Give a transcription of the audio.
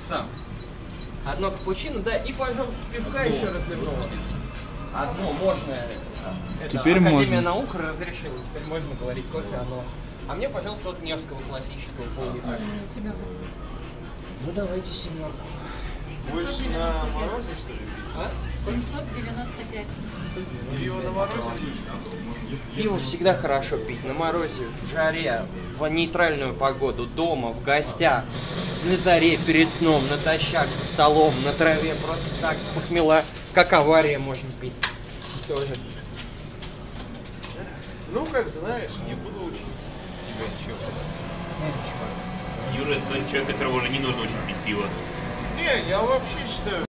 сам. Одно капучино, да, и, пожалуйста, пивка еще разливного. Одно можно. Это Теперь Академия можно. наук разрешила, теперь можно говорить кофе, оно. А мне, пожалуйста, вот Невского классического поллитра. Ну давайте семерку. Больше на морозе, что ли? А? 795. Пиво на морозе? Пиво всегда хорошо пить на морозе, в жаре, в нейтральную погоду, дома, в гостях, на заре, перед сном, натощак, за столом, на траве, просто так, с похмела, как авария можно пить. Тоже. Ну, как знаешь, не буду учить тебя ничего. Юра, это человек, которого уже не нужно очень пить пиво. Не, я вообще считаю,